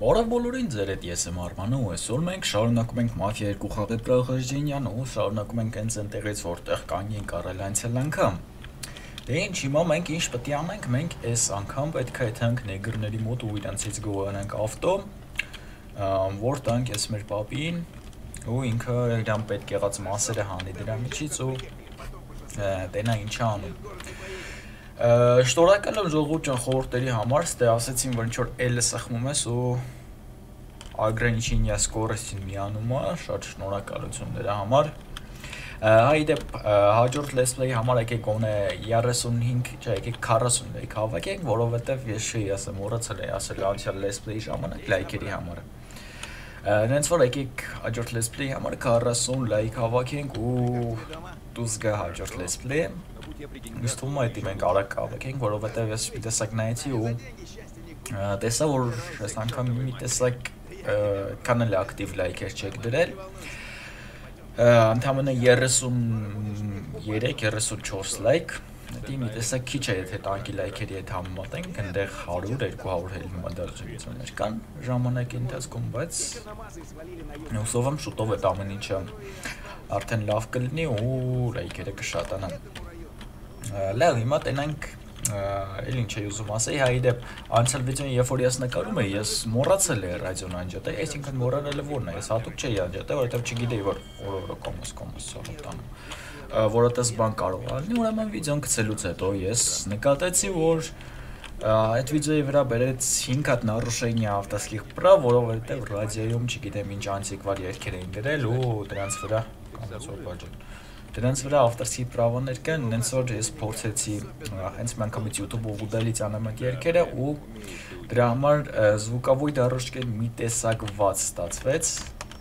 Բարև բոլորին, ձեր հետ ես եմ Արմանը ու այսօր մենք շարունակում ենք Մաֆիա 2 խաղի պրոխոժդինյան ու շարունակում ենք հենց այնտեղից որտեղ կանգնենք առել անցյալ անգամ։ Դե ինչ, հիմա մենք ինչ պետք է անենք, մենք այս անգամ պետք է եթանք նեգրների մոտ ու իրանցից գողանանք ավտո, որ տանք ես մեր պապին ու ինքը իրան պետք եղած մասերը հանի դրա միջից ու տենա ինչա անում։ Շնորհակալ եմ ժողովուրդ ջան խորհուրդների համար, ստե ասեցին, որ ինչ որ L-ը սխմում ես ու ограничение скорости միանում է, շատ շնորհակալություն դրա համար։ Հայդեպ հաջորդ լեսպլեյի համար եկեք գոնե 35, չէ, եկեք 40 լայք հավաքենք, որովհետև ես չի ասեմ, մոռացել եմ ասել անցյալ լեսպլեյի ժամանակ լայքերի համար։ Նենց որ եկեք հաջորդ լեսպլեյի համար 40 լայք հավաքենք ու դուս գա հաջորդ լեսպլեյը։ Ինձ թվում է դի մենք արագ հավաքենք, որովհետև ես մի տեսակ նայեցի ու տեսա, որ այս անգամ մի տեսակ կանալ ակտիվ լայքեր չեք դրել։ Ընդամենը 33-34 լայք, դի մի տեսակ քիչ է, եթե տանկի լայքերի հետ համեմատենք, այնտեղ 100-200 հելմադարժություններ կան ժամանակի ընթացքում, բայց հուսով եմ շուտով այդ ամեն ինչը արդեն լավ կլինի ու լայքերը կշատանան։ Լավ, հիմա տենանք էլ ինչ էի ուզում ասեի, հայդեպ անցյալ վիդեոն երբ որ ես նկարում էի, ես մոռացել էի ռադիոն անջատել, այսինքն մոռանալը որն է, ես հատուկ չէի անջատել, որովհետև չգիտեի, որ օրը կոմոս սողով տանում, որ այդպես բան կարող է լինի, ուրեմն վիդեոն գցելուց հետո ես նկատեցի, որ այդ վիդեոյի վրա բերեց 5 հատ нарушение автоских прав, որովհետև ռադիոյում չգիտեմ ինչ անտիկվար երգեր էին դրել ու դրանց վրա Դրանց վրա ավտորսկի պրավաներ կան, նենց որ ես փորձեցի հենց մի անգամից YouTube-ով ուդալից անեմ այդ երգերը ու դրա համար звуковой дорожкой մի տեսակ վաց ստացվեց։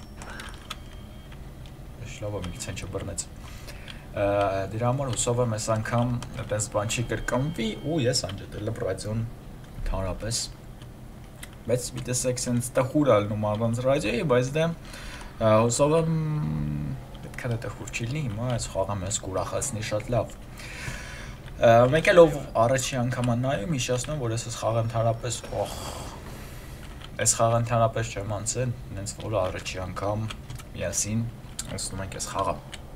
Լավ է միլիցիան չբռնեց։ Դրա համար հուսով եմ այս անգամ այդպես բան չի կրկնվի ու ես անջատել եմ ռադիոն ընդհանրապես։ Բայց մի տեսակ sense տխուր ալնում առանց ռադիոյի, բայց դե հուսով եմ Քան դա խուրճ լինի, հիմա այս խաղը մեզ կուրախացնի շատ լավ։ Մեկ էլ ով առաջի անգամ նայում, հիշեցնում, որ ես խաղը ընդհանրապես, այս խաղը ընդհանրապես չեմ անցել, նենց որ առաջի անգամ միասին անցնում ենք այս խաղը։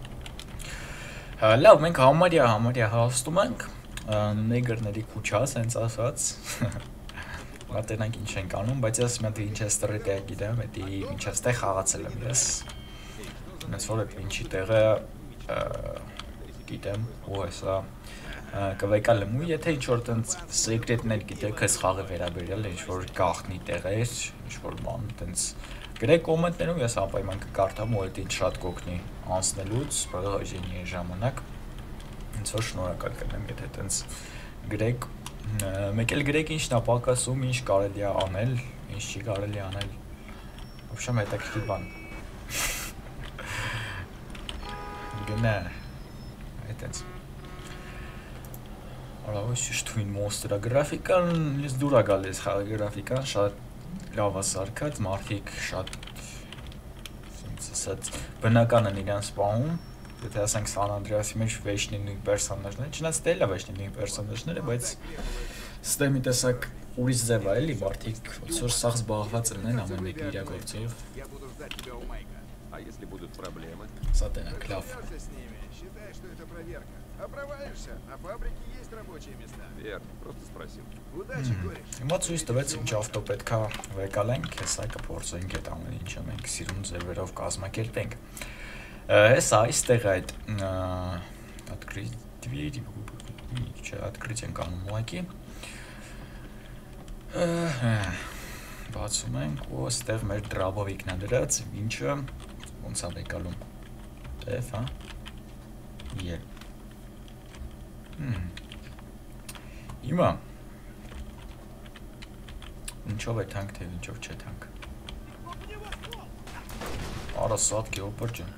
Լավ, մենք համարյա հասնում ենք նեգրների քուչա, սենց ասած։ Մատենանք ինչ ենք անում, բայց ես մի հատ Վինչեսթերի տեղ գիտեմ, դա Վինչեսթեր խաղացել եմ ես։ Նենց որ այդ ինչի տեղը գիտեմ ու հեսա կվեկալեմ ու եթե ինչ-որ տենց սեկրետներ գիտեք այս խաղի վերաբերյալ ինչ-որ գաղտնի տեղ է, ինչ-որ բան տենց գրեք կոմենտներում ես անպայման կկարդամ ու այդ ինչ շատ կօգնի անցնելուց պրոժենի ժամանակ ինձ որ շնորհակալ կլինեմ եթե տենց գրեք մեկ էլ գրեք ինչն է պակասում, ինչ կարելի է անել, ինչ չի կարելի անել Ոբշեմ հետաքրքիր բան Գնա, այդենց Ալավոս շշտվին մոստրա գրաֆիկան, ես դուր է գալիս խաղի գրաֆիկան, շատ լավ է սարքած, մարդիկ շատ բնական են իրան սպանում, եթե ասենք San Andreas-ի մեջ վեճնի նույն պերսոնաժները, չնայած դե լավ վեճնի нույն պերսոնաժները, բայց ստե մի տեսակ ուրիշ ձև է էլի, մարդիկ ոնց որ սաղ զբաղված են ամեն մեկը իր գործով А если будут проблемы? Սատենակ, լավ Считай, что это проверка. А провалишься, на фабрике есть рабочие места. Верно, просто спросил. Удачи, кореш. Հիմա ցույց տվեց ինչ ավտո պետքա վեկալենք, հեսա կփորձենք այդ ամեն ինչը մենք սիրուն ձևերով կազմակերպենք։ Հեսա այստեղ այդ открыть двери, չէ, открыть ենք անում ուղղակի։ Բացում ենք ու այստեղ մեր դրաբովիկն է դրած, ինչը ոնց է վեկալում։ Տեֆ, հա։ Ել։ Հիմա ինչով է թանկ, թե ինչով չէ թանկ։ Արա սատկի օպր ջան։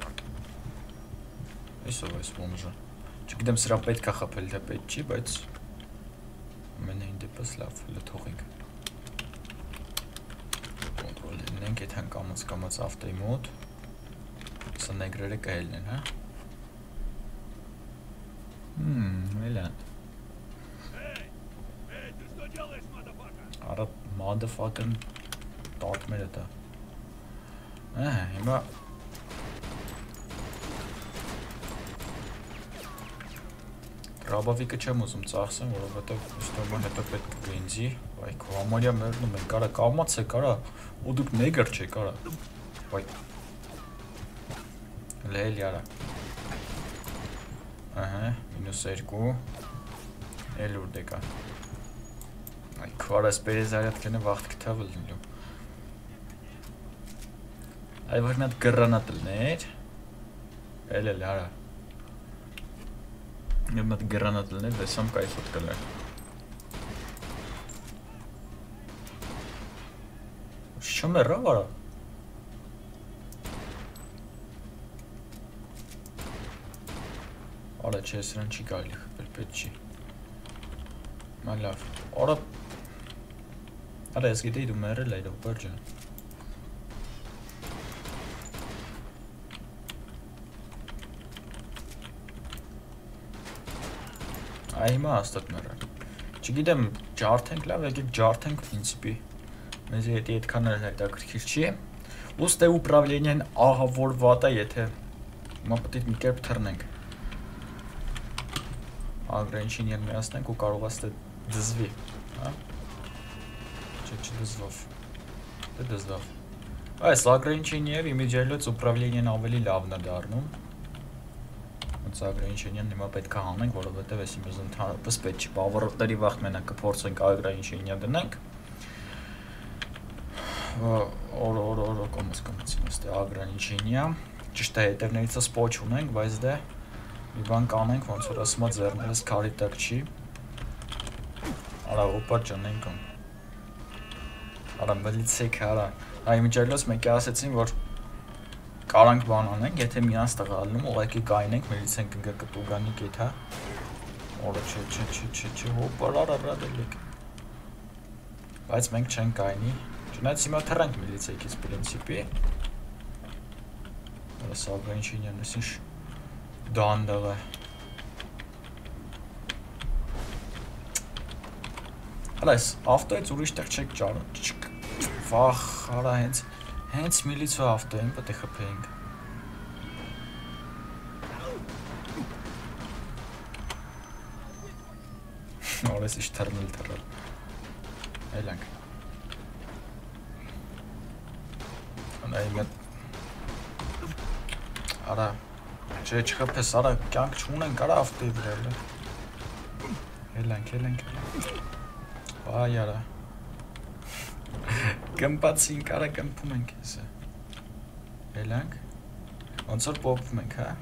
Այսով այս բոմժը։ Չգիտեմ սրա պետք է խփել, թե պետք չի, բայց ամենայն դեպս լավ, լթողենք։ Կոնտրոլ լինենք այդ հանգամած ավտոյի մոտ։ Սա նեգրերը կայելն են, հա։ Էլան։ Արա, motherfucking տատմերը դա։ Հիմա Ռաբավիկը չեմ ուզում ծախսեմ, որովհետև իստորման հետո պետք է բենզի, վայ քո համարյա մերնում են, կարա կամաց է, կարա, ու դուք նեգր չէ, կարա, վայ, լել յարա, -2, էլ ուր դեկա, այ քվար ես պերեզարյատ կենը վաղթ կթավ լնելու, այ որ նատ գրրանատ լներ, էլ յարա, Եմ այդ գրանատ լներ, դեսամ կայֆոտ կլեր։ Շում է ռավ արա։ Արա չէ, սրան չի գալի խպել, պետ չի։ Մա լավ, արա։ Արա ես գիտեի դու մերել այդով, բրջան։ Այ հիմա հաստատ մեռան։ Չգիտեմ, ջարդենք լավ, եկեք ջարդենք պրինցիպի։ Մեզի հետի այդքան էլ հետաքրքիր չի։ Ուստ է ուպրավլենիան ահավորված է, եթե հիմա պետք է մի կերպ թռնենք։ Ագրենչինիան միացնենք ու կարող է դզվի, հա։ Չէ, չդզվով։ Դե դզվով։ Այս ագրենչինիև իմիջիայլոց ուպրավլենիան ավելի լավն է դառնում։ Ագրենչինիան հիմա պետք է հանենք, որովհետև ես իմեզ ընդհանրապես պետք չի, բավարոտների վաղտ մենակ կփորձենք ագրենչինիա դնենք։ Կոմս ստե ագրենչինիա, ճիշտ է հետևներից սպոչ ունենք, բայց դե մի բան կանենք, ոնց որ ասում է ձեռներս քարի տակ չի։ Արա օպա ջանենք ում։ Արա մլիցեք արա։ Այ միջելոց մեկի ասեցին, որ Կարանք բան անենք, եթե միանց տղա ալնում, ուղղակի կայնենք, միլիցեն կնգա կտուգանի կետ, հա։ Որը չէ, հոպար արա դելեք։ Բայց մենք չենք կայնի։ Չնայած հիմա թռանք միլիցեքից պրինցիպի։ Որը սագրենչինյան ես ինչ դանդաղ է։ Հալա ես ավտոյից ուրիշ տեղ չեք ճարում։ Վախ, արա Հենց միլիցու ավտոյին պետք է խփեինք։ Օրես իշ թռնել թռել։ Այլանք։ Անայ մետ։ Արա, չէ չխփես, արա կյանք չունենք, արա ավտոյի վրա։ Այլանք։ Բայ արա։ Կմպացին կարա կմպում ենք եսը։ Էլանք, ոնց որ պոպվում ենք, հա։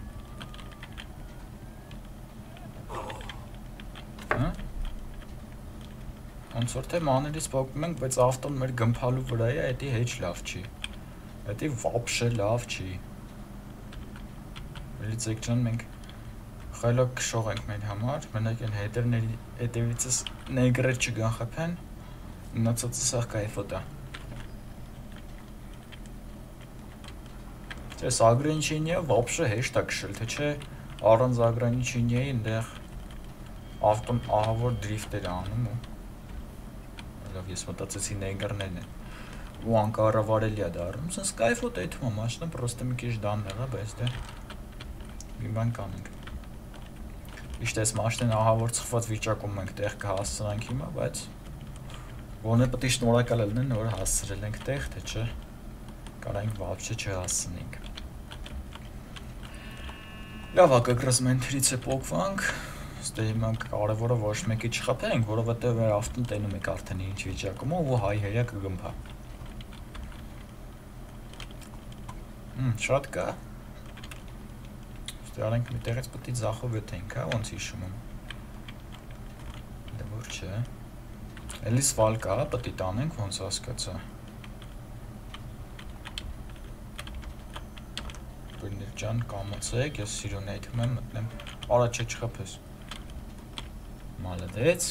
Ոնց որ թե մաներից պոպվում ենք, բայց ավտոն մեր գմպալու վրա է, էդի հեչ լավ չի։ Էդի վապշե լավ չի։ Լիցեք ճան մենք խայլոք կշող ենք մեր համար, մենակ են հետևիցս նեգրեր չգան խպեն, Մնացածը սաղ կայֆոտ է։ Ես ագրենչինիա վապշը հեշտ է կշել, թե չէ առանց ագրենչինիայի ընդեղ ավտոն ահավոր դրիվտ էր անում ու լավ ես մտածեցի նեգրներն են ու անկառավարելի է դառնում, սենց կայֆոտ է թվում մաշնը պրոստը մի քիչ դաններ է, բայց դե մի բան կանենք։ Իշտ ես մաշնեն ահավոր ծխված վիճակում ենք տեղ կհասցնանք հիմա, բայց Ոնե պետք է շնորհակալ լինեն, որ հասցրել ենք տեղ, թե չէ կարանք вообще չհասցնենք։ Լավ, ակագրասմենթերից է փոքվանք, ստե հիմա կարևորը ոչ մեկի չխփենք, որովհետև մեր ավտոն տենում եք արդեն ինչ վիճակում ու հայ-հայա կգմփա։ Շատ կա։ Ստե արենք մի տեղից պետք է ձախով եթենք, հա, ոնց հիշում եմ։ Դե որ չէ։ Էլի սվալ կա, պետք է տանենք, ոնց հասկացա։ Բույներ ջան, կամացեք, ես սիրուն այդում եմ մտնեմ, արա չէ չխպես։ Մալադեց։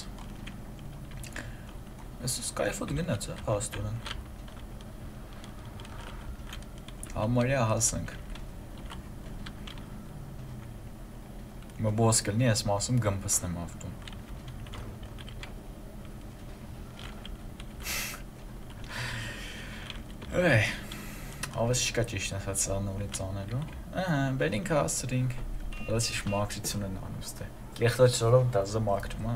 Ես սկայֆոտ գնաց, հաստորեն։ Համարյա հասանք։ Մը բոս կլնի, ես մասում գմպսնեմ ավտուն։ Ավես չկա ճիշտ ասած սա նորից անելու։ Բերինք հասրինք։ Դա ինչ մաքրություն են անուստ է։ Կեղտոչորով դա զմակրում,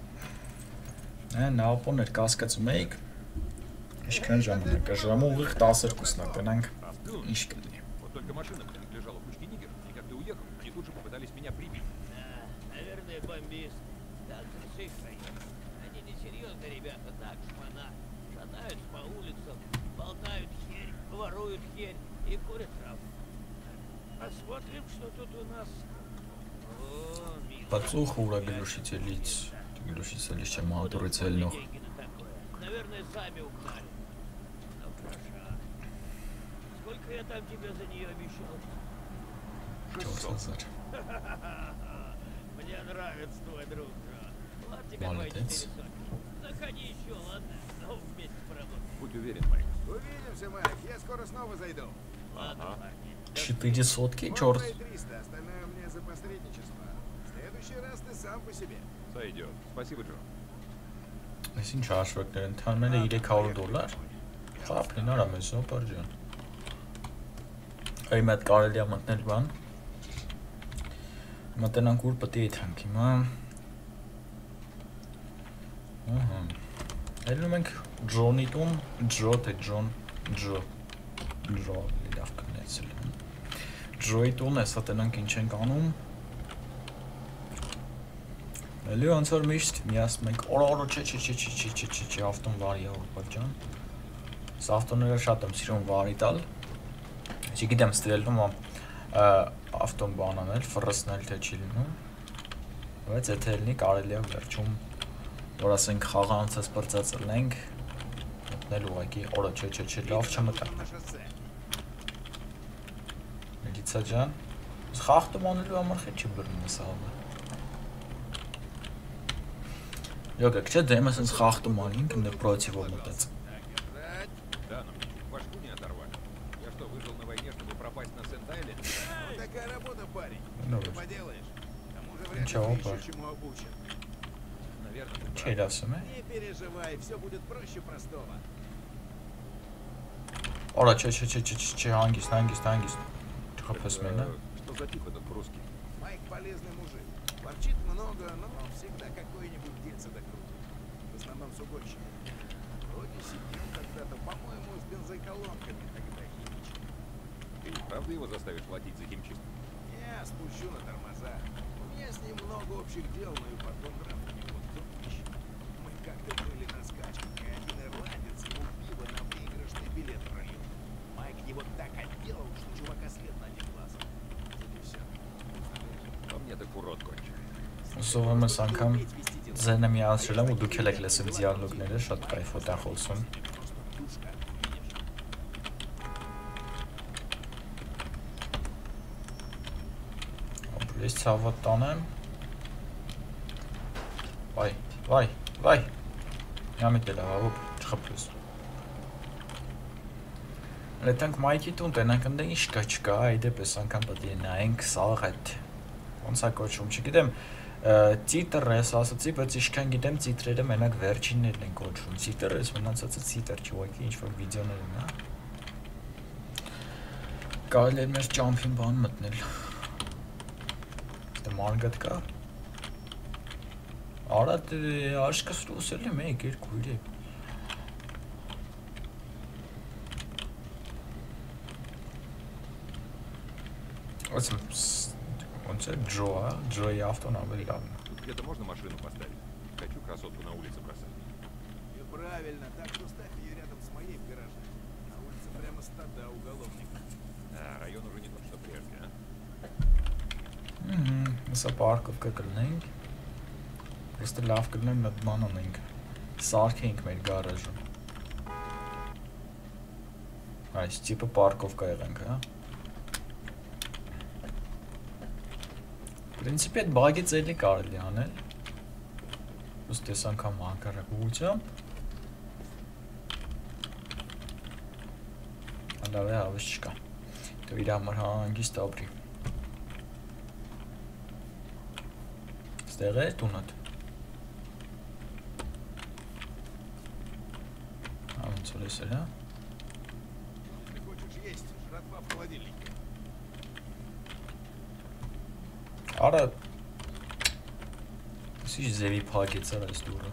Նապոներ կասկածում էիք։ Ինչքան ժամանակ է, ժամը ուղիղ 12-ն է, գնանք ինչ կլինի։ Вот только машина принадлежала кучке нигеров, и как ты уехал, они тут же попытались меня прибить. Наверное, бомбист. Так же Они несерьезные ребята, так, шпана. Шатаются по улицам, болтают херь, воруют херь и курят травку. Посмотрим, что тут у нас. О, милый. Подсуха ура глушителиц чем антуры цельных. Наверное, сами угнали. Ну, хорошо. Сколько я там тебе за нее обещал? 600. Мне нравится твой друг, Джон. Ладно тебе твои 400. Заходи еще, ладно? Но вместе поработаем. Будь уверен, Майк. Увидимся, Майк. Я скоро снова зайду. Ладно, парни. 400, черт. Твои 300, остальное мне за посредничество. В следующий раз ты сам по себе. Сойдет. Спасибо, Джо. Այս ինչ հաշվարկներ են, թարմել է $300, խապլին արամ ես, պարջան։ Այ մետ կարելի է մտնել բան, մտնանք ուր պտի եթանք հիմա, Ելնում ենք Ջոնի տուն, Ջո թե Ջոն, Ջո, լավ կնեցել եմ, Ջոյի տուն ես հատենանք ինչ ենք անում, Էլի ոնց որ միշտ միասին մենք օր չէ ավտոն վարի է պարջան։ Սա ավտոները շատ եմ սիրում վարի տալ։ Չգիտեմ ստրելնում ավտոն բան անել, ֆռսնել թե չի լինում։ Բայց եթե լինի կարելի է վերջում որ ասենք խաղանցած բրծածելենք մտնել ուղղակի օր չէ լավ չմտա։ Միլիցա ջան, խախտում անելու համար խի չի բռնում ես աղը։ Յոգեք չէ դեմ ես ինձ խախտում անինք ինձ պրոցիվով մտած։ Да, но башку не оторвали. Я что, выжил на войне, чтобы пропасть на Сент-Айленд? Вот такая работа, парень. Ну, Что вот. поделаешь? К тому же вряд ли Ничего, ты еще пар. чему обучен. Наверное, ты прав. Չէ լասում է։ Не переживай, все будет проще простого. Օրա չէ հանգիստ Չխփես մենա։ Что за тип этот русский? Майк полезный мужик. Ворчит много, но всегда какое-нибудь дельце докрутит. В основном с угонщиками. Вроде сидел когда-то, по-моему, с бензоколонками тогда химичил. Ты правда его заставишь платить за химчистку? Я спущу на тормоза. У меня с ним много общих дел, но и потом нрав у него топищ. Мы как-то были на скачках, и один ирландец ему пиво на выигрышный билет пролил. Майк его так отделал, что чувака след на один глаз. Вот и все. По мне так урод конченый. Ուսով ես անգամ ձենը միացրել եմ ու դուք էլ եք լսում դիալոգները, շատ կայֆոտ է խոսում։ Ես ցավոտ տանեմ։ Վայ։ Ямիտ էլ ավոբ, չխփես։ Լետանք Մայքի տուն տենանք ընդ ինչ չկա, այ դեպս անգամ պետք է նայենք սաղ այդ ոնց է կոչվում, չգիտեմ Ծիտր ես ասացի, բայց ինչքան գիտեմ ծիտրերը մենակ վերջիններն են կոչվում։ Ծիտր ես մնացածը ծիտր չի, ուղղակի ինչ-որ վիդեոներ են, հա։ Կարելի է մեր ճամփին բան մտնել։ Դե մարգատ կա։ Արա դե աշկս ռուսել եմ 1 2 3 Он це Джои автон ավելի լավն է։ Тут где-то можно машину поставить? Хочу красотку на улице бросать. И правильно, так что ставь ее рядом с моей в гараже. На улице прямо стада уголовников. А, район уже не тот, что прежде, а? Սա պարկովկա կլնենք։ Պրոստը լավ կլնենք մեկ բան անենք։ Սարքենք մեր գարաժը։ Այս տիպը պարկովկա եղենք, հա։ Պրինցիպի այդ բագից էլի կարելի անել։ Ուստ ես անգամ հակառակ ուղղությամբ։ Լավ է, հավես չկա։ Դու իր համար հանգիստ ապրի։ Ստեղ է տունդ։ Ոնց որ էս էլ, հա։ Братва в холодильнике. Արա Սիշ ձևի փակեց արա այս դուրը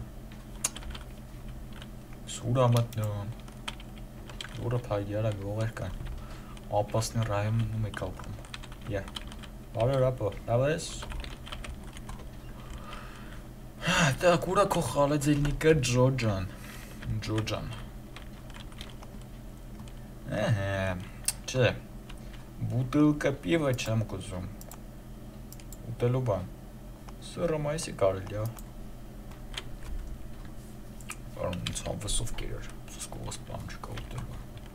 Սուրա մտնում Դուրը փակի արա գողեր կան Ապասնի ռայոնում եք ապրում Յա Բարի ռապո, լավ ես Так, ура քո խալեձելնիկը Ջոջան Չէ Բուտելկա պիվա չեմ կուզում Ուտելու բան Սուրը մայիսի կարելի է Բարում ցավվեսով կերար Սուսկողս պլան չկա ուտելու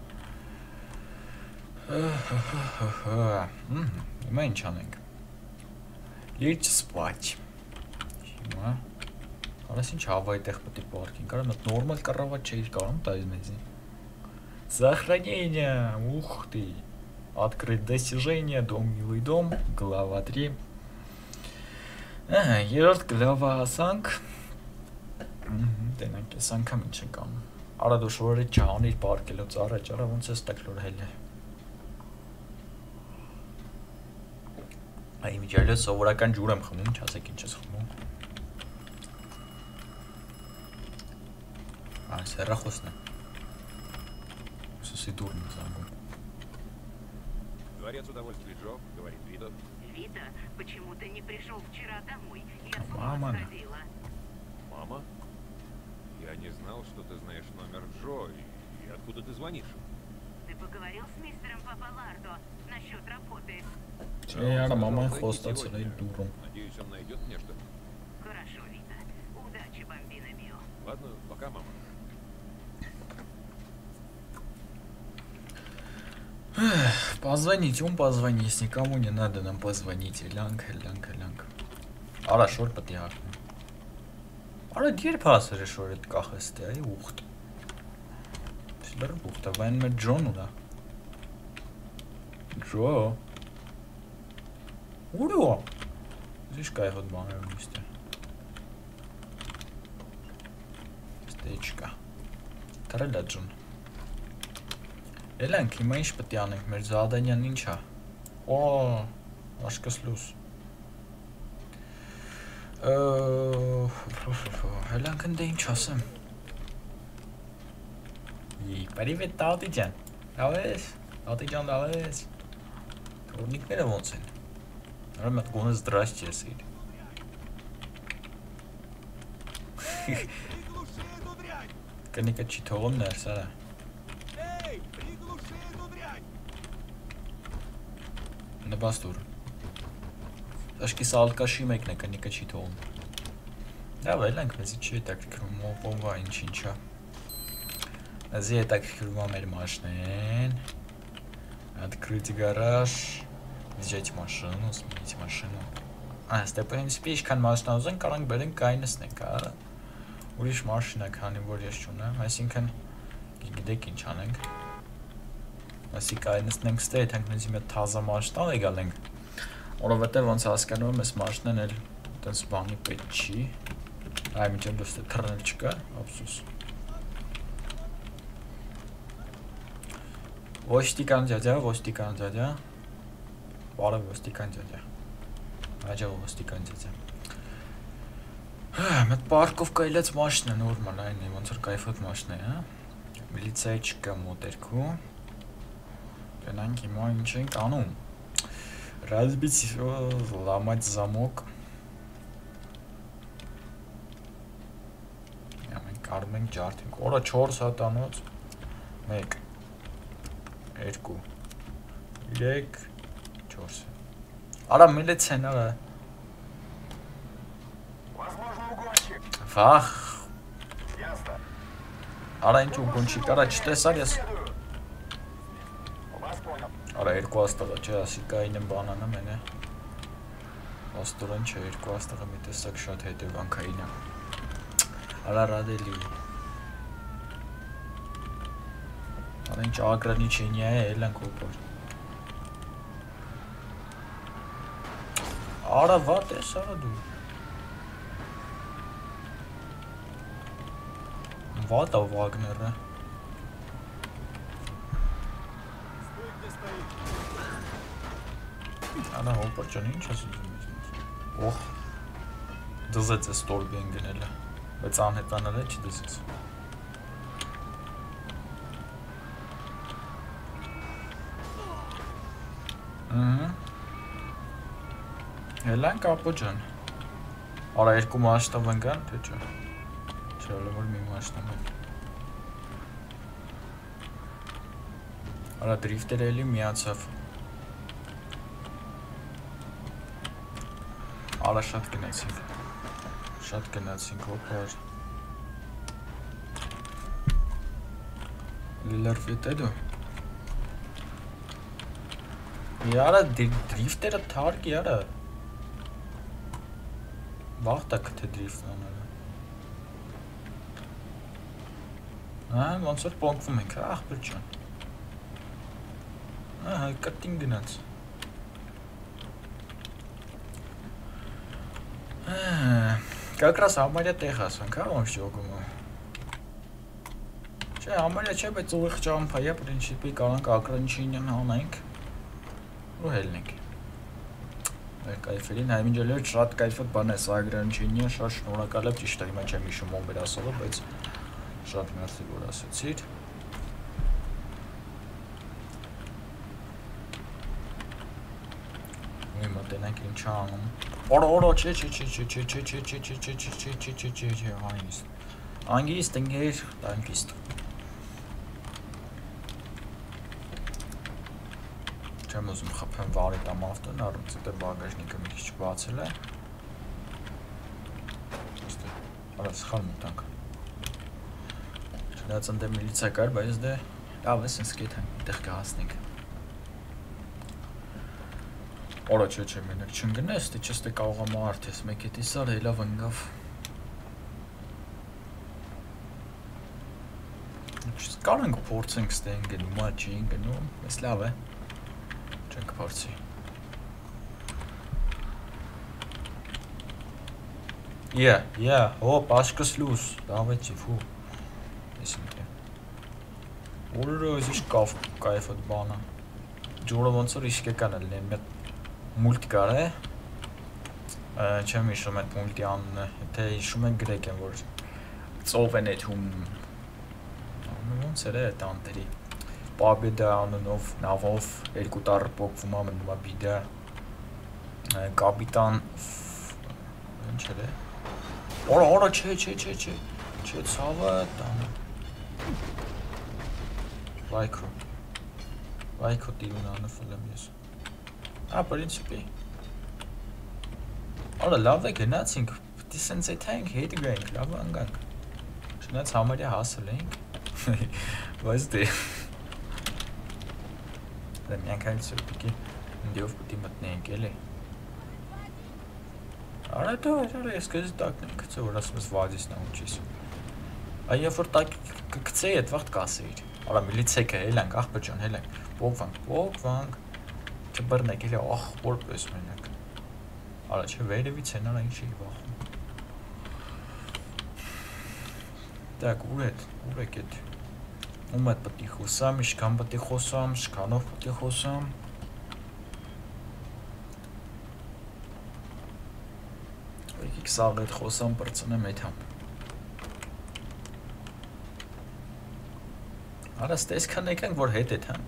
Հիմա ինչ անենք Լիչ սպաչ Հիմա Արաս ինչ հավայի տեղ պետի պարկին Կարամ այդ նորմալ կառավատ չէիր կարում տայր մեզի Сохранение Ух ты Открыть достижение Дом милый дом Глава 3 Երորդ գլավա հասանք Տենանք ես անգամ ինչ ենք անում Արա դու շորերը չանիր պարկելոց առաջ Արա ոնց ես տակլոր հել է Այ միջայլը սովորական ջուր եմ խմում Չասեք ինչ ես խմում Այս հեռախոսն է Սուսի դուրն է զանգում Дворец удовольствий Джо, говорит Вита. Вита почему-то не пришел вчера домой. Я с Мама. ума сходила. Мама? Я не знал, что ты знаешь номер Джо. И откуда ты звонишь? Ты поговорил с мистером Папалардо насчет работы? Չէ, Он արա сказал մաման зайти խոստացել է сегодня. դուրում Надеюсь, он найдет мне что-то. Хорошо, Вита. Удачи, бомбина Мио. Ладно, пока, мама. Позвоните, позвони, если никому не надо нам позвоните Լանք Արա շոր պետի հարկնեմ Արա դեր պասր է շոր էտ կախստի այ ուղտ Սիլարը ուղտ է, վայն մե Ջոն ուրա Ջո Ուրո Զիշ կայ հոտ բաներում իստե Ստեիչկա Կարելա Ջոն Էլանք, հիմա ինչ պետի անենք, մեր զադանյան ինչ է Օ, աշկս լուս Էլանք ընդ է ինչ ասեմ Պարիվետ տատի ջան, լավ ես, տատի ջան լավ ես Թորնիկները ոնց են Արա մատ գոնես դրաշ չես իր Приглуши эту дрянь! Կնիկը չի թողում ներս արա Эй, приглуши эту дрянь! Նբաս դուր Աշկի սալկաշի մեկն է կնիկը չի թողում Լավ էլանք մեզի չի հետաքրքրում ովա ինչ-ինչա Մեզի հետաքրքրում է մեր մաշնեն Открыть гараж Взять машину, сменить машину Ստե պրինցիպի ինչքան մաշնա ուզենք կարանք բերենք կայնսնենք արա Ուրիշ մաշինա քանի որ ես չունեմ Այսինքն գիտեք ինչ անենք Այսի կայնսնենք ստե եթենք մեզի մետ թազա մաշնալ է գալենք Որովհետև ոնց հասկանում եմ ես մաշնեն էլ տենց բանի պետ չի Այ միջև դոստե թռնել չկա ապսուս Ոստիկան ջաջա Բարև ոստիկան ջաջա Աջա ոստիկան ջաջա Մետ պարկով կայլած մաշն է նորմալ այն է ոնց որ կայֆոտ մաշն է Միլիցիայի չկա մոտերքում Գնանք հիմա ինչ ենք անում Разбить, ломать замок Մենք կարում ենք ջարդենք Օրա 4 հատանոց 1 2 3 4 Արա միլիցիան արա Վախ Արա ինչ ուգոնչիկ արա չտեսար ես Արա երկու աստղը չէ ասի կային եմ բանանը մենե Աստորեն չէ երկու աստղը մի տեսակ շատ հետևանքային է Արա ռադելի Արա ինչ ագրանիչենիա է էլանք ոպոր Արա վատ ես արա դու Վատ է Վագները Стой, где стоишь! Արա հոպար ջան, ինչ ես ուզում ես։ Օխ։ Դզեց է ստորբի են գնելը։ Բայց անհետանել է չդզեց։ Հելան կապո ջան։ Արա երկու մասշտաբ են կան, թե չէ։ Չէ, որ մի մասշտաբ են։ Արա դրիֆտերը էլի միացավ։ Արա շատ գնացինք, հոպար։ Լիլարվիտ է դու։ Արա դրիֆտերը թարգի արա։ Վաղտա կթե դրիֆտն անելը։ Ոնց որ պոնքվում ենք, աղբեր ջան։ Ահա, կտին գնաց։ Как раз համարյա տեղ ասանք, հա, ոնց ճոգում է։ Չէ, համարյա չէ, բայց ուղիղ ճամփա է, պրինցիպի կարանք ակրանչինյան հանենք ու հելնենք։ Կայֆերին հայմինջելեր շատ կայֆոտ բան է, սա ակրանչինյա, շատ շնորհակալ եմ, ճիշտ է, հիմա չեմ հիշում ով էր ասողը, բայց շատ մերսի որ ասեցիր։ Հիմա տենանք ինչ անում։ Օրո, չէ, հանգիստ ընկեր, հանգիստ։ Չեմ ուզում խփեմ վարի տամ ավտոն, առնց դե բագաժնիկը մի քիչ բացել է։ Արա սխալ մտանք։ Չնայած ընդ միլիցիա կար, բայց դե լավ է, սենց գեթանք այդտեղ կհասնենք։ Օրա չէ, մենակ չընկնես, դե չես դե կարող եմ արդ ես, մեկ էտի սար հելավ ընգավ։ Կարանք փորձենք ստե ընգնում, չի ընգնում, ես լավ է։ Չենք փորձի։ Հոպ, աշկս լուս, լավ է չի, ֆու։ Ես ինքը։ Օրը ես կայֆոտ բանա։ Ջորը ոնց որ իշկեկան էլ են, մետ մուլտ կար է, չեմ իշում այդ մուլտի անունը, եթե իշում են գրեք են, որ ծով են էդ հում, ոնց էր է այդ անտերի, պաբեդա անունով, նավով, երկու տարը պոկվում ամենում է բիդա, կապիտան, ինչ էր է, օրա, չէ, ծավը տանը, վայքո տիրուն անվել եմ ես, պրինցիպի, Արա լավ է գնացինք, պտի սենց էդ ենք, հետ գայինք, լավ անգանք, չնայց համարյա հասել էինք, բայց դե, դե միանք այլ սրպիկի ընդիով պտի մտնեինք էլի, արա դու ես կեզի տակն եմ կծե, որ ասում ես վադիսն է ունչիս, այ եվ որ տակ կծեի էդ վաղտ կասեիր, արա միլիցեքը հելանք, աղբեր ջան հելանք, պոկվանք, չբրնեք էլի աղբոր պես մենակ, Արա չէ վերևից են արա ինչ էի վախում Так, ուր եք էդ Ում էդ պտի խոսամ, իշքան պտի խոսամ, շքանով պտի խոսամ Եկիք սաղ էդ խոսամ, պրծնեմ էդ համ Արա ստեսքան եկանք, որ հետ էդ հանք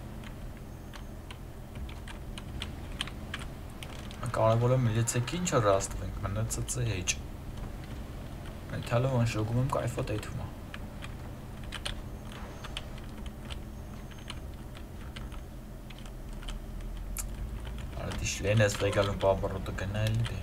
Կարևորը միլիցեք ինչը ռաստվենք, մնացած է էջ Այդ հալով անշոգում եմ կայֆոտ էդում է Արա դիշլեն ես վեգալում բաբարոտը գնա էլի դե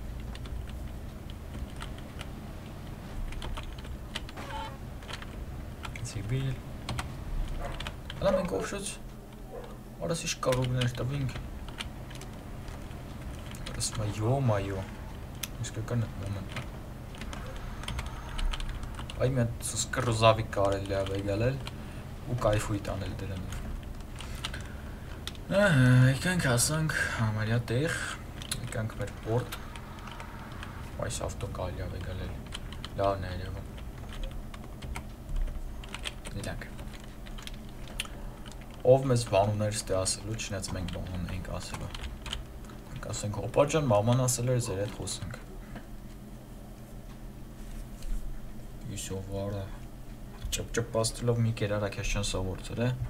Սիբիլ Ալա մենք ովշոց Արաս իշ կարողներ տվինք Ասում է յո-մայո, իսկական այդ մոմենտ Այ մի հատ սկրուզավի կարելի է վեգալել ու կայֆույթ անել դրանով Եկանք հասանք համարյա տեղ, եկանք մեր պորտ Այս ավտոն կարելի է վեգալել, լավն է երևում Իրանք Ով մեզ բանուներ ստե ասելու, չնայած մենք բանուն էինք ասելու Ասենք հոպա ջան, մաման ասել էր ձեր հետ խոսենք։ Իսկ վարա ճպճպաստելով մի կեր արա քեզ չեն սովորցել, է։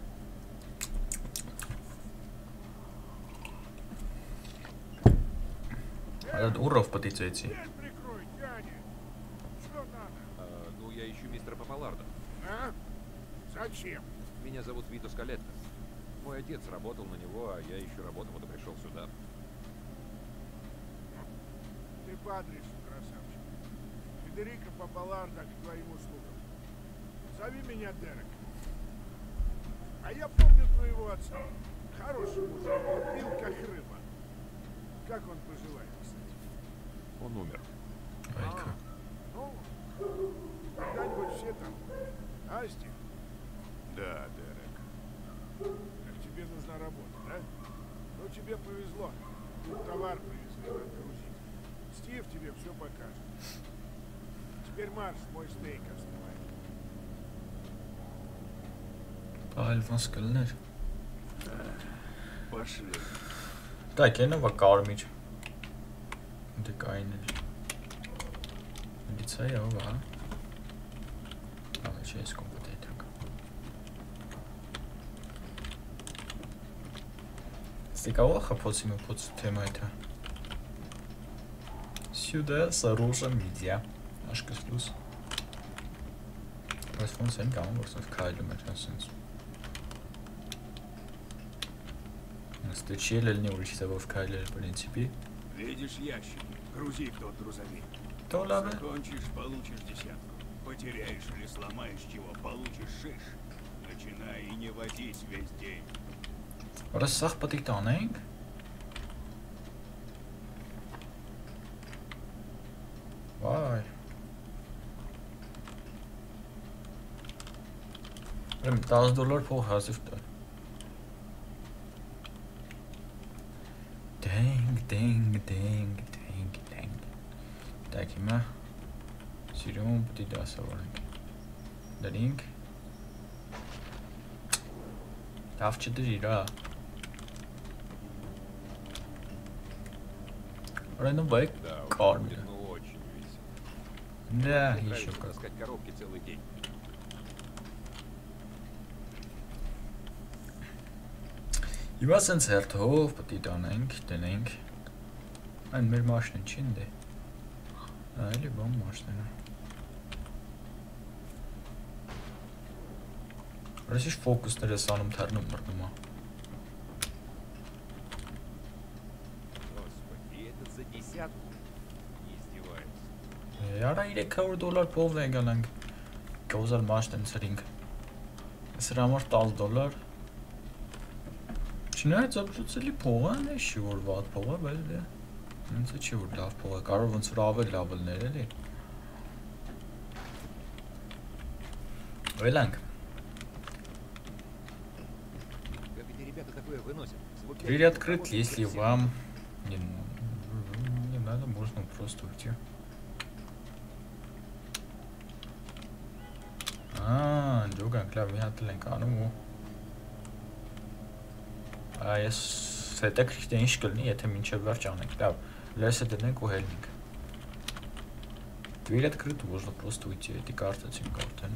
Այդ ուրով պետք է ծեծի։ Прикрой, Яня. Что надо? Ну, я ищу мистера Папаларда. А? Зачем? Меня зовут Вито Скалетто. Мой отец работал на него, а я ищу работу, вот и пришел сюда. Ты по адресу, красавчик. Федерико Папаларда к твоим услугам. Зови меня Дерек. А я помню твоего отца. Хороший мужик, пил как рыба. Как он поживает, кстати? Он умер. Այդքա։ Ну, когда-нибудь все там. Асти? Да, Дерек. Так тебе нужна работа, да? Ну, тебе повезло. Тут товар привезли, надо грузить. Стив тебе все покажет. Теперь марш, мой стейк остывает. Այլվանս կլներ։ Пошли. Так, я նվա կարմիր։ Դե կային էլ։ Միլիցիա ով է։ Ահա չէ, ես կոմպետենտ։ Ստիկավա խփոցի մոփոց թեմա է։ Сюда с оружием нельзя. Աշկս լուս։ Բայց ոնց են կամ որսով քայլում է ասենց։ Стучили ли не ուրիշ ձևով քայլել в принципе։ Видишь ящики? Грузи в тот грузовик. То լավ է։ Закончишь, получишь десятку. Потеряешь или сломаешь чего, получишь шиш. Начинай и не возись весь день. Որը սաղ պետք է տանենք։ Վայ։ Ուրեմն $10 փող հազիվ տա։ Դենք։ Так, հիմա սիրում պետք է դասավորենք։ Դրինք։ Լավ չդրիր, հա։ Ուրեմն բայ Да, կարմիր։ ну очень весело. Да, Нравится еще как. таскать коробки целый день. Հիմա սենց հերթով պետք է տանենք, դնենք։ Այն մեր մաշնը չի ընդ է։ Այլի բան մաշնն է։ Ռեսիշ ֆոկուսներ ես անում թարնում մռնում է։ Господи, и это за десятку? Не издевается. Արա $300 փող է գալանք։ Գոզալ մաշնն ծրինք։ Սրա համար $10։ Չնայած ապրուցելի փող է, չի որ վատ փող է, բայց դե ինձ չի որ լավ փող է, կարող ոնց որ ավել լավ լներ էլի։ Վելանք։ Как эти ребята такое выносят? Звуки Дверь открыт, если вам не надо, можно просто уйти. Джоган клавиатը ենք անում ու Այս հետաքրքիր ինչ կլինի, եթե մինչև վերջ անենք։ Լավ, լեսը դնենք ու հելնենք։ Дверь открыта, можно просто уйти, эти карточки արդեն։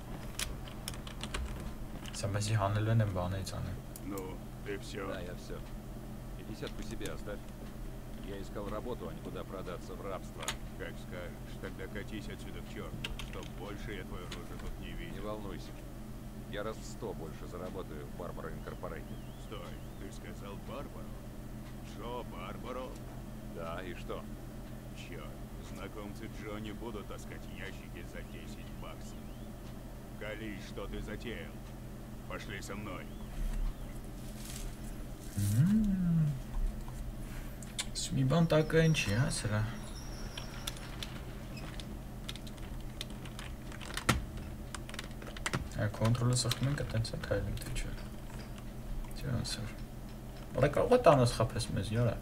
Սամասի հանելն եմ բանից անեմ։ Ну, ты все. Да, я все. И десятку себе оставь. Я искал работу, а не куда продаться в рабство. Как скажешь, тогда катись отсюда к черту, чтоб больше я твою рожу тут не Не видел. волнуйся. Я раз в 100 больше заработаю в Барбара Инкорпорейтед. Стой, ты сказал Барбару? Джо Барбаро? Да, и что? Черт, знакомцы Джо не будут таскать ящики за $10. Колись, что ты затеял. Пошли со мной. Մի բան տակային չի, հա, սրա։ Կոնտրոլը սխում ենք, այտենց է կայլում, թե չէ։ Չէ, ասոր։ Որը կարող է տանս խապես մեզ, յորա։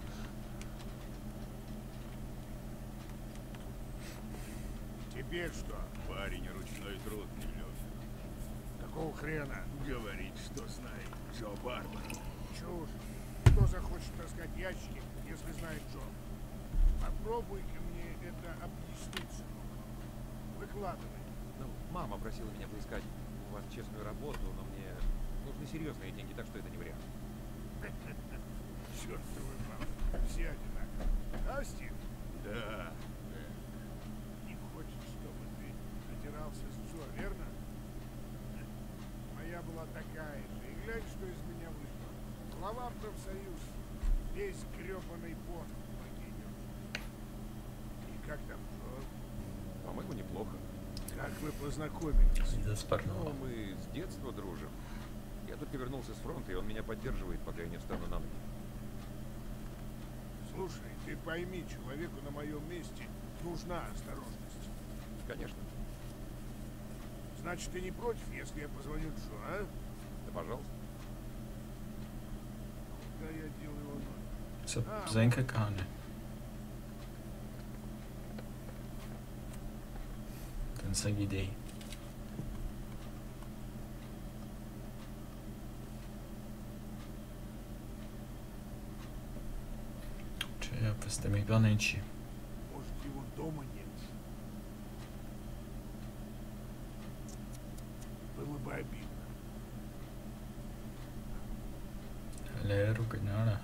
Теперь что? Парень ручной труд не лёгкий. Какого хрена говорит, что знает Джо Барбаро? Чушь. кто захочет таскать ящики, если знает Джон? Попробуй-ка мне это объяснить, сынок. Выкладывай. Ну, мама просила меня поискать у вас честную работу, но мне нужны серьезные деньги, так что это не вариант. Чёртовы мамы, все одинаковые. А, Стив? Да. Не хочешь, чтобы ты отирался с Джо, верно? Моя была такая же. И глянь, что из меня вышло. Глава профсоюза. Весь грёбаный пост покинет. И как там Джо? По-моему, неплохо. Как вы познакомились? Из-за Ну, спортного. мы с детства дружим. Я только вернулся с фронта, и он меня поддерживает, пока я не встану на ноги. Слушай, ты пойми, человеку на моем месте нужна осторожность. Конечно. Значит, ты не против, если я позвоню Джо, а? Да, пожалуйста. Куда я делаю его номер? Зенка Кане. Ten idei. Ce peste milioane aici. Может, его дома нет? Было бы обидно. Le rugăneala.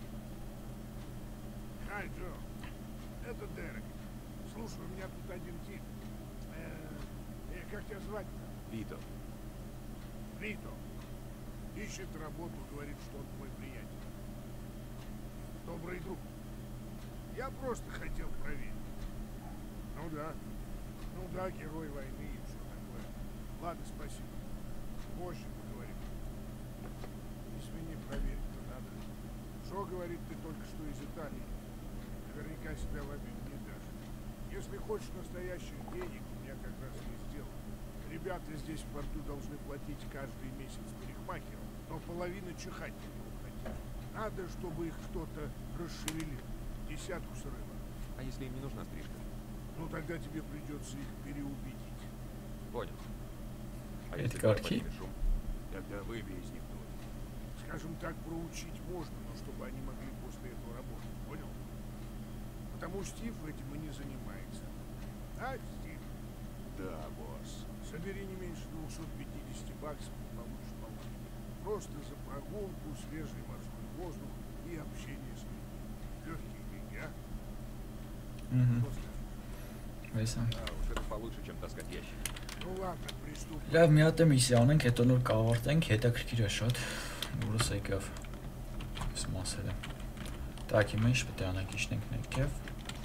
Хай, Джо. Это Дерек. Слушай, у меня тут один тип. Как тебя звать-то? Вито. Вито. Ищет работу, говорит, что он твой приятель. Добрый друг. Я просто хотел проверить. Ну да, герой войны и все такое. Ладно, спасибо. Позже поговорим. Если не проверить, то надо. Джо говорит, ты только что из Италии. Наверняка себя в обиду не дашь. Если хочешь настоящих денег, у меня как раз есть дело. Ребята здесь в порту должны платить каждый месяц парикмахеру, но половина чихать на него хотят. Надо, чтобы их кто-то расшевелил. 10 срыва. А если им не нужна стрижка? Ну тогда тебе придется их переубедить. Понял. А Это если картки? поднимет шум? Тогда выбей из них дочь. Скажем так, проучить можно, но чтобы они могли после этого работать. Понял? Потому Стив этим и не занимается. А, Стив? Да, босс. Собери не меньше 250 баксов и получишь полтинник. Просто за прогулку, свежий морской воздух и общение с людьми. Легкие деньги, а? Что скажешь? Вեսա։ А уж это получше, чем таскать ящики. Ну ладно, приступим. Լավ, մի հատ միսիա անենք, հետո նոր կավարտենք, հետաքրքիր է շատ։ Որս եկավ։ Այս մասերը։ Так, հիմա ինչ պետք է անենք, իջնենք ներքև։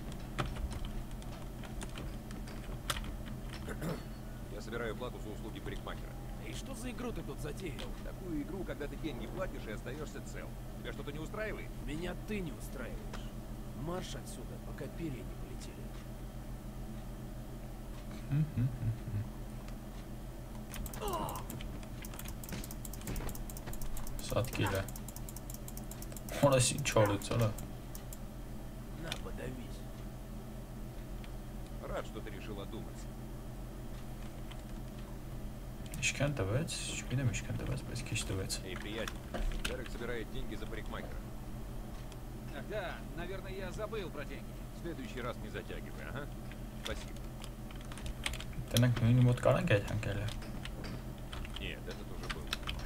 Я собираю плату за услуги парикмахера. И что за игру ты тут затеял? Такую игру, когда ты деньги платишь и остаешься цел. Тебя что-то не устраивает? Меня ты не устраиваешь. Марш отсюда, пока перья не полетели. Սատկել է։ Որս ինչ չորից, հələ։ На, подавись. Рад, что ты решила думать. Ինչքան տվեց, չգիտեմ ինչքան տվեց, բայց քիչ տվեց։ Эй, приятель, Дерек собирает деньги за парикмахера. Ах да, наверное, я забыл про деньги. В следующий раз не затягивай, ага? Спасибо. Տնենք նույնի մոտ կարանք այդ հանկելը։ Нет, этот уже был.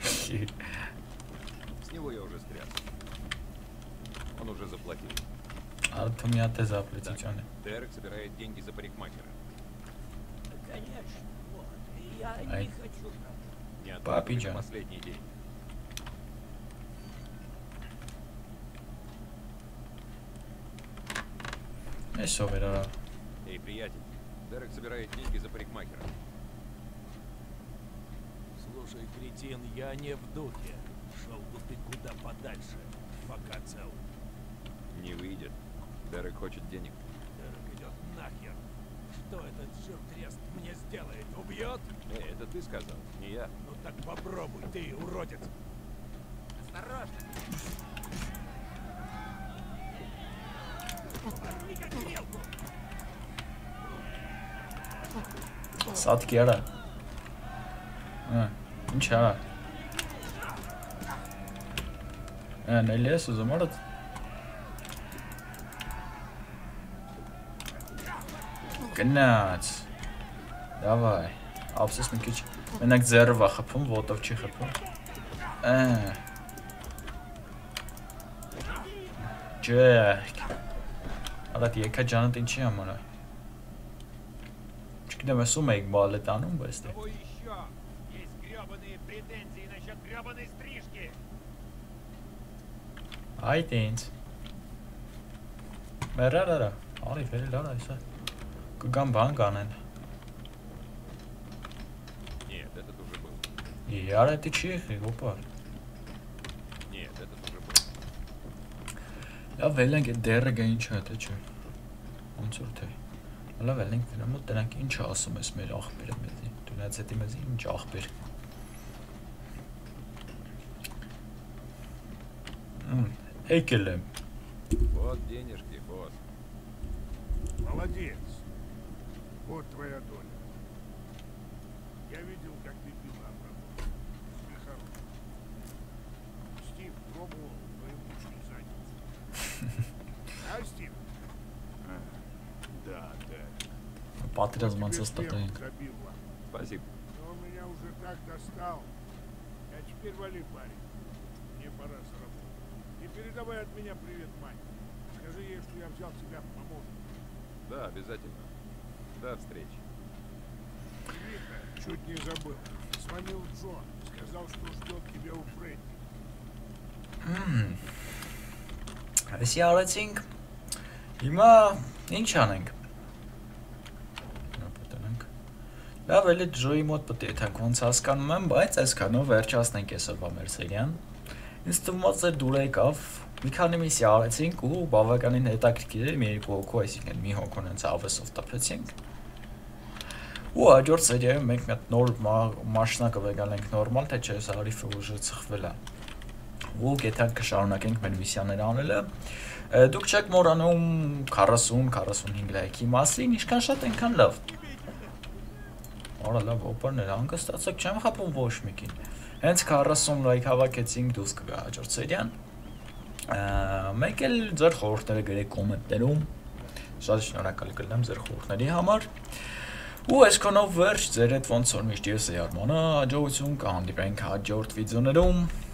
С него я уже стряс. Он уже заплатил. Արդը մի հատ է զապլեցի Так, ջանը։ Дерек собирает деньги за парикмахера. Конечно, вот. Я Ай. не хочу. Не Папи откладывай Джон. на последний день. Այսով էր արա։ Эй, приятель, Дерек собирает деньги за парикмахера. Слушай, кретин, я не в духе. Шел бы ты куда подальше, пока цел. Не выйдет. Дерек хочет денег. Дерек идет нахер. Что этот жир-трест мне сделает? Убьет? Эй, это ты сказал, не я. Ну так попробуй, ты, уродец. Осторожно. Սատկի արա։ Ինչ արա։ Էլի ես ուզում արդ։ Գնաց։ Давай։ Ապսես մի քիչ։ Մենակ ձեռը վա խփում, ոտով չի խփում։ Ջեք։ Արդ եկա ջանդ ինչի համար է։ Չգիտեմ, ես ում եք բալետ անում, բայց դե։ Кого еще? Есть гребаные претензии насчет гребаной стрижки. Այդ ինձ։ Մերարարա, արի վերել արա այսա։ Կգամ բան կանեն։ Нет, этот уже был. Яра, ты чехи, опа. Нет, этот уже был. Լավ ելենք այդ դերը գա ինչ է, թե չէ։ Ոնց որ թե։ Լավ ելենք դրա մոտ դրանք ինչ ասում ես մեր աղբերը մեզի։ Դու նայած հետի մեզ ինչ աղբեր։ Եկել եմ։ Вот денежки, босс. Молодец. Вот твоя доля. Я видел, как ты дела обработал. Ты хорош. Стив пробовал, но ему уж не задница. А, Стив? Да. Պատերազմանց Тебе ստատային։ хлеб забил вам. Спасибо. Но он меня уже так достал. А теперь вали, парень. Мне пора с работы. И передавай от меня привет маме. Скажи ей, что я взял тебя в помощник. Да, обязательно. До встречи. Вика, чуть не забыл. Звонил Джон. Сказал, что ждет тебя у Фредди. Այսի արեցինք։ Հիմա ինչ անենք։ Նապետանանք։ Լավ, էլի Ջոյի մոտ պետք է թանք ոնց հասկանում եմ, բայց այսքանով վերջացնենք այսօրվա մեր սերիան։ Ինձ թվում է ձեր դուր եկավ, մի քանի միսիա արեցինք ու բավականին հետաքրքիր էր, մի երկու հոգու, այսինքն մի հոգուն հենց ավեսով տպեցինք։ Ու հաջորդ սերիայում մենք մի հատ նոր մաշնա կվեգանենք նորմալ, թե չէ, սա արիֆը ուժը ծխվել է։ Ու գետանք կշարունակենք մեր միսիաները անելը։ Դուք չեք մոռանում 40-45 լայքի մասին, ինչքան շատ այնքան լավ։ Արա լավ, օպերներ հանգստացեք, չեմ խփում ոչ մեկին։ Հենց 40 լայք հավաքեցինք, դուրս կգա հաջորդ սերիան։ Մեկ էլ ձեր խորհուրդները գրեք կոմենտներում։ Շատ շնորհակալ կլինեմ ձեր խորհուրդների համար։ Ու այսքանով վերջ, ձեր հետ ոնց որ միշտ ես էի Արմանը, հաջողություն կհանդիպենք հաջորդ վիդեոներում։